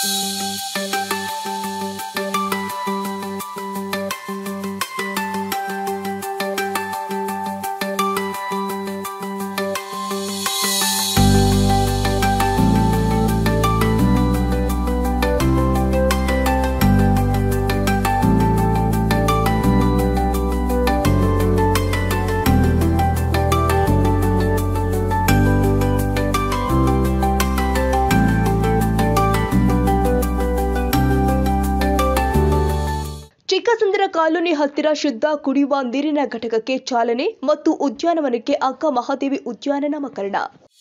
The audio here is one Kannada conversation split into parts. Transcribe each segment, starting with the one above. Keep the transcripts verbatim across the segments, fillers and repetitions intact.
ಚಿಕ್ಕಸಂದ್ರ ಕಾಲೋನಿ ಹತ್ತಿರ ಶುದ್ಧ ಕುಡಿಯುವ ನೀರಿನ ಘಟಕಕ್ಕೆ ಚಾಲನೆ ಮತ್ತು ಉದ್ಯಾನವನಕ್ಕೆ ಅಕ್ಕ ಮಹಾದೇವಿ ಉದ್ಯಾನ ನಾಮಕರಣ.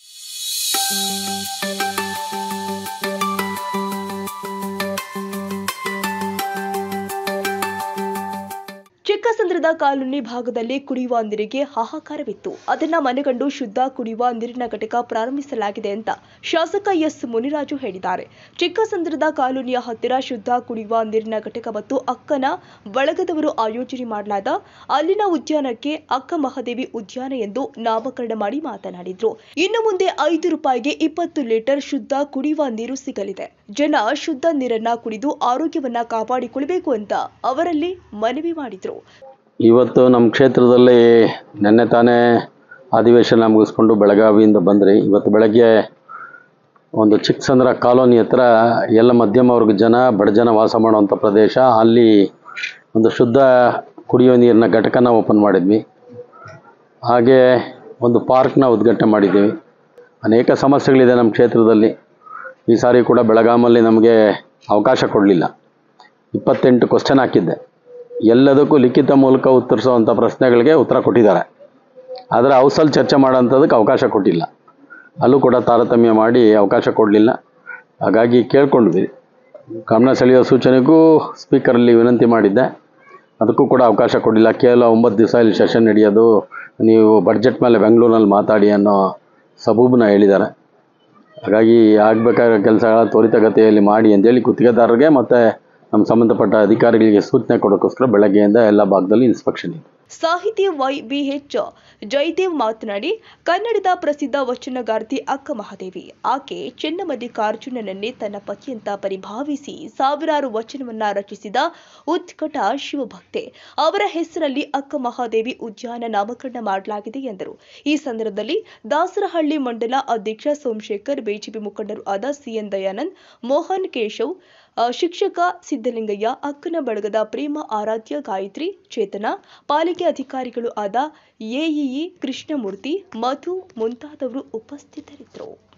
ಚಿಕ್ಕಸಂದ್ರದ ಕಾಲೋನಿ ಭಾಗದಲ್ಲಿ ಕುಡಿಯುವ ನೀರಿಗೆ ಹಾಹಾಕಾರವಿತ್ತು. ಅದನ್ನ ಮನಗಂಡು ಶುದ್ಧ ಕುಡಿಯುವ ನೀರಿನ ಘಟಕ ಪ್ರಾರಂಭಿಸಲಾಗಿದೆ ಅಂತ ಶಾಸಕ ಎಸ್ ಮುನಿರಾಜು ಹೇಳಿದ್ದಾರೆ. ಚಿಕ್ಕಸಂದ್ರದ ಕಾಲೋನಿಯ ಹತ್ತಿರ ಶುದ್ಧ ಕುಡಿಯುವ ನೀರಿನ ಘಟಕ ಮತ್ತು ಅಕ್ಕನ ಬಳಗದವರು ಆಯೋಜನೆ ಮಾಡಲಾದ ಅಲ್ಲಿನ ಉದ್ಯಾನಕ್ಕೆ ಅಕ್ಕ ಮಹಾದೇವಿ ಉದ್ಯಾನ ಎಂದು ನಾಮಕರಣ ಮಾಡಿ ಮಾತನಾಡಿದ್ರು. ಇನ್ನು ಮುಂದೆ ಐದು ರೂಪಾಯಿಗೆ ಇಪ್ಪತ್ತು ಲೀಟರ್ ಶುದ್ಧ ಕುಡಿಯುವ ನೀರು ಸಿಗಲಿದೆ. ಜನ ಶುದ್ಧ ನೀರನ್ನ ಕುಡಿದು ಆರೋಗ್ಯವನ್ನ ಕಾಪಾಡಿಕೊಳ್ಳಬೇಕು ಅಂತ ಅವರಲ್ಲಿ ಮನವಿ ಮಾಡಿದ್ರು. ಇವತ್ತು ನಮ್ಮ ಕ್ಷೇತ್ರದಲ್ಲಿ ನಿನ್ನೆ ತಾನೇ ಅಧಿವೇಶನ ಮುಗಿಸ್ಕೊಂಡು ಬೆಳಗಾವಿಯಿಂದ ಬಂದ್ರಿ. ಇವತ್ತು ಬೆಳಗ್ಗೆ ಒಂದು ಚಿಕ್ಕಸಂದ್ರ ಕಾಲೋನಿ ಹತ್ರ ಎಲ್ಲ ಮಧ್ಯಮ ವರ್ಗ ಜನ ಬಡ ಜನ ವಾಸ ಮಾಡುವಂಥ ಪ್ರದೇಶ, ಅಲ್ಲಿ ಒಂದು ಶುದ್ಧ ಕುಡಿಯೋ ನೀರಿನ ಘಟಕನ ಓಪನ್ ಮಾಡಿದ್ವಿ. ಹಾಗೆ ಒಂದು ಪಾರ್ಕ್ನ ಉದ್ಘಾಟನೆ ಮಾಡಿದ್ದೀವಿ. ಅನೇಕ ಸಮಸ್ಯೆಗಳಿದೆ ನಮ್ಮ ಕ್ಷೇತ್ರದಲ್ಲಿ. ಈ ಸಾರಿ ಕೂಡ ಬೆಳಗಾಮಲ್ಲಿ ನಮಗೆ ಅವಕಾಶ ಕೊಡಲಿಲ್ಲ. ಇಪ್ಪತ್ತೆಂಟು ಕ್ವಶನ್ ಹಾಕಿದ್ದೆ. ಎಲ್ಲದಕ್ಕೂ ಲಿಖಿತ ಮೂಲಕ ಉತ್ತರಿಸುವಂಥ ಪ್ರಶ್ನೆಗಳಿಗೆ ಉತ್ತರ ಕೊಟ್ಟಿದ್ದಾರೆ. ಆದರೆ ಹೌಸಲ್ಲಿ ಚರ್ಚೆ ಮಾಡೋಂಥದ್ದಕ್ಕೆ ಅವಕಾಶ ಕೊಟ್ಟಿಲ್ಲ. ಅಲ್ಲೂ ಕೂಡ ತಾರತಮ್ಯ ಮಾಡಿ ಅವಕಾಶ ಕೊಡಲಿಲ್ಲ. ಹಾಗಾಗಿ ಕೇಳ್ಕೊಂಡ್ವಿ. ಗಮನ ಸೆಳೆಯೋ ಸೂಚನೆಗೂ ಸ್ಪೀಕರಲ್ಲಿ ವಿನಂತಿ ಮಾಡಿದ್ದೆ. ಅದಕ್ಕೂ ಕೂಡ ಅವಕಾಶ ಕೊಡಲಿಲ್ಲ. ಕೇವಲ ಒಂಬತ್ತು ದಿವಸ ಇಲ್ಲಿ ಸೆಷನ್ ನಡೆಯೋದು, ನೀವು ಬಡ್ಜೆಟ್ ಮೇಲೆ ಬೆಂಗಳೂರಿನಲ್ಲಿ ಮಾತಾಡಿ ಅನ್ನೋ ಸಬೂಬನ್ನ ಹೇಳಿದ್ದಾರೆ. ಹಾಗಾಗಿ ಆಗಬೇಕಾಗಿರೋ ಕೆಲಸಗಳ ತ್ವರಿತಗತಿಯಲ್ಲಿ ಮಾಡಿ ಅಂತೇಳಿ ಗುತ್ತಿಗೆದಾರರಿಗೆ ಮತ್ತು ನಮ್ಮ ಸಂಬಂಧಪಟ್ಟ ಅಧಿಕಾರಿಗಳಿಗೆ ಸೂಚನೆ ಕೊಡೋಕ್ಕೋಸ್ಕರ ಬೆಳಗ್ಗೆಯಿಂದ ಎಲ್ಲ ಭಾಗದಲ್ಲಿ ಇನ್ಸ್ಪೆಕ್ಷನ್ ಇದೆ. ಸಾಹಿತಿ ವೈ ಬಿ ಎಚ್ ಜಯದೇವ್ ಮಾತನಾಡಿ, ಕನ್ನಡದ ಪ್ರಸಿದ್ಧ ವಚನಗಾರ್ತಿ ಅಕ್ಕ ಮಹಾದೇವಿ. ಆಕೆ ಚೆನ್ನಮಲ್ಲಿಕಾರ್ಜುನನನ್ನೇ ತನ್ನ ಪತಿಯಂತ ಪರಿಭಾವಿಸಿ ಸಾವಿರಾರು ವಚನವನ್ನ ರಚಿಸಿದ ಉತ್ಕಟ ಶಿವಭಕ್ತೆ. ಅವರ ಹೆಸರಲ್ಲಿ ಅಕ್ಕ ಮಹಾದೇವಿ ಉದ್ಯಾನ ನಾಮಕರಣ ಮಾಡಲಾಗಿದೆ ಎಂದರು. ಈ ಸಂದರ್ಭದಲ್ಲಿ ದಾಸರಹಳ್ಳಿ ಮಂಡಲ ಅಧ್ಯಕ್ಷ ಸೋಮಶೇಖರ್, ಬಿಜೆಪಿ ಮುಖಂಡರು ಆದ ಸಿಎನ್ ದಯಾನಂದ್, ಮೋಹನ್ ಕೇಶವ್, ಶಿಕ್ಷಕ ಸಿದ್ದಲಿಂಗಯ್ಯ, ಅಕ್ಕನ ಬಳಗದ ಪ್ರೇಮ ಆರಾಧ್ಯ ಗಾಯತ್ರಿ, ಚೇತನ, ಪಾಲಿಕೆ ಅಧಿಕಾರಿಗಳು ಆದ ಎಇಇ ಕೃಷ್ಣಮೂರ್ತಿ, ಮಧು ಮುಂತಾದವರು ಉಪಸ್ಥಿತರಿದ್ದರು.